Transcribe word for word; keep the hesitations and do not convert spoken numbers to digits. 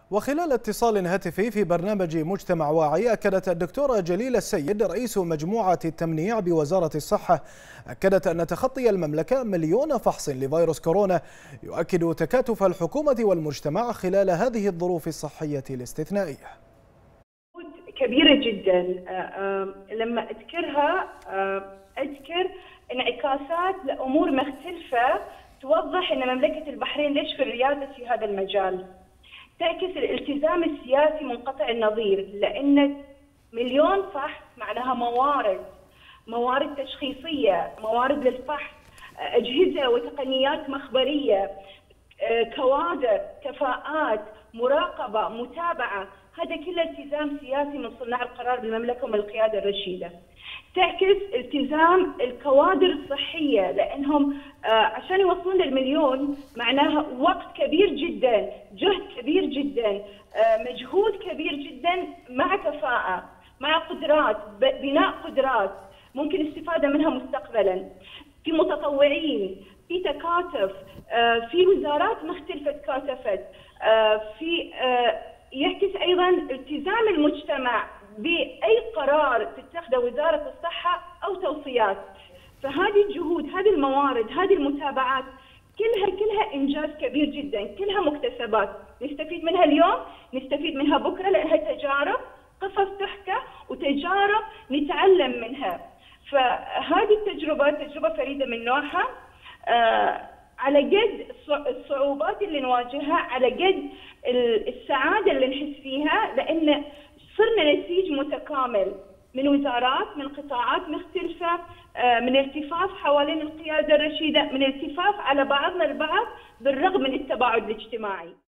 وخلال اتصال هاتفي في برنامج مجتمع واعي، أكدت الدكتورة جليلة السيد رئيس مجموعة التمنيع بوزارة الصحة أكدت أن تخطي المملكة مليون فحص لفيروس كورونا يؤكد تكاتف الحكومة والمجتمع خلال هذه الظروف الصحية الاستثنائية. كبيرة جدا لما أذكرها أذكر انعكاسات لأمور مختلفة توضح أن مملكة البحرين ليش في الريادة في هذا المجال. تعكس الالتزام السياسي منقطع النظير، لأن مليون فحص معناها موارد موارد تشخيصية، موارد للفحص، أجهزة وتقنيات مخبرية، كوادر، كفاءات، مراقبة، متابعة. هذا كله التزام سياسي من صناع القرار بالمملكة ومن القيادة الرشيدة. تعكس التزام الكوادر الصحية، لأنهم عشان يوصلون للمليون معناها وقت كبير جدا، جهد كبير جدا، مجهود كبير جدا، مع كفاءة، مع قدرات، بناء قدرات ممكن الاستفادة منها مستقبلا، في متطوعين، في تكاتف، في وزارات مختلفة تكاتفت، في يعكس أيضا التزام المجتمع بأي قرار تتخذه وزارة الصحة أو توصيات. فهذه الجهود، هذه الموارد، هذه المتابعات كلها كلها إنجاز كبير جدا، كلها مكتسبات نستفيد منها اليوم، نستفيد منها بكرة، لأنها تجارب، قصص تحكى وتجارب نتعلم منها. فهذه التجربة تجربة فريدة من نوعها. آه على قد الصعوبات اللي نواجهها، على قد السعادة اللي نحس فيها، لأن صرنا نسيج متكامل من وزارات، من قطاعات مختلفة، من التفاف حوالين القيادة الرشيدة، من التفاف على بعضنا البعض بالرغم من التباعد الاجتماعي.